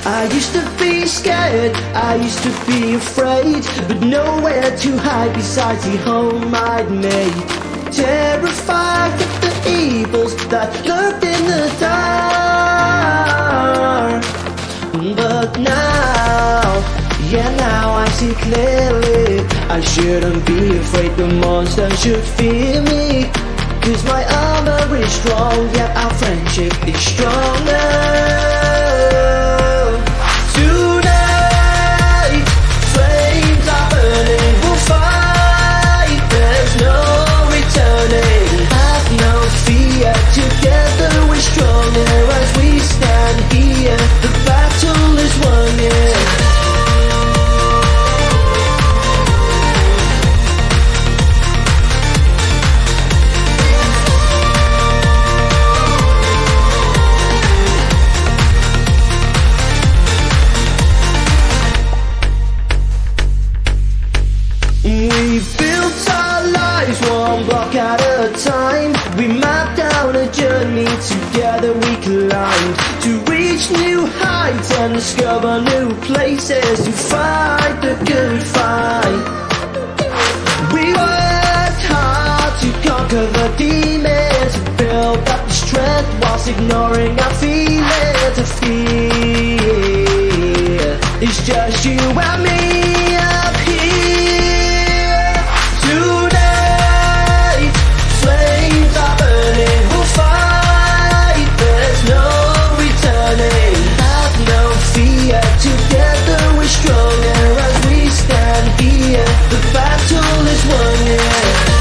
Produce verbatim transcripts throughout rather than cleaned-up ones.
I used to be scared, I used to be afraid, but nowhere to hide besides the home I'd made. Terrified of the evils that lurked in the dark. But now, yeah, now I see clearly, I shouldn't be afraid the monsters should fear me. Cause my armor is strong, yet our friendship is stronger. Tonight, flames are burning, we'll fight, there's no returning. Have no fear, together we're stronger. As we stand here, the battle is won, yeah. We built our lives one block at a time. We mapped out a journey, together we climbed to reach new heights and discover new places to fight the good fight. We worked hard to conquer the demons, to build up the strength whilst ignoring our feelings. To fear, it's just you and me up here. Tonight, flames are burning, we'll fight, there's no returning. Have no fear, together we're stronger. As we stand here, the battle is won, yeah.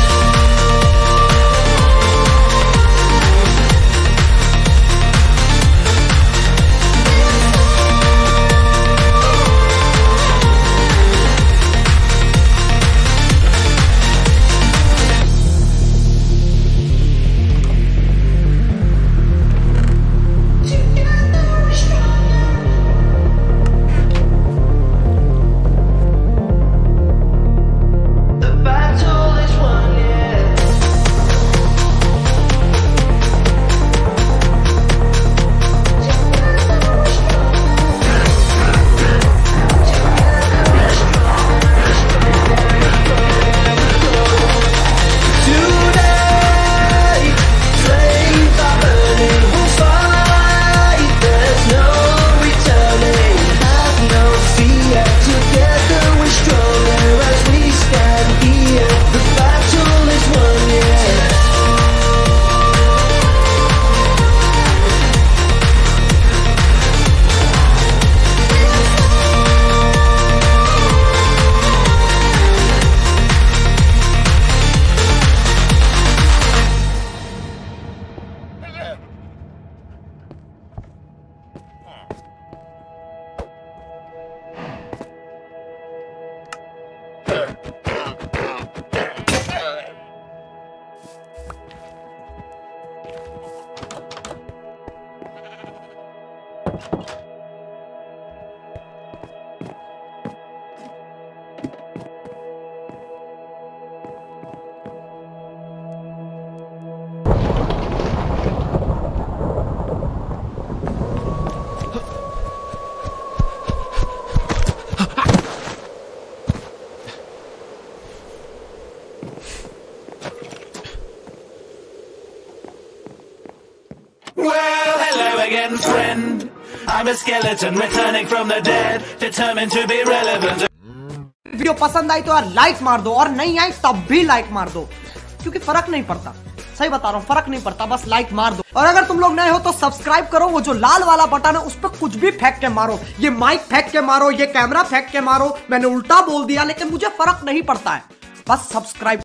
Well, hello again, friend. I'm a skeleton returning from the dead, determined to be relevant. Video पसंद आई तो यार like मार दो, और नहीं आई तब भी लाइक मार दो, क्योंकि फर्क नहीं पड़ता। सही बता रहा हूँ, फर्क नहीं पड़ता, बस लाइक मार दो। और अगर तुम लोग नए हो तो सब्सक्राइब करो, वो जो लाल वाला बटन है उस पर कुछ भी फेंक के मारो, ये माइक फेंक के मारो, ये कैमरा फेंक के मारो, मैंने उल्टा बोल दिया लेकिन मुझे फर्क नहीं पड़ता है, बस सब्सक्राइब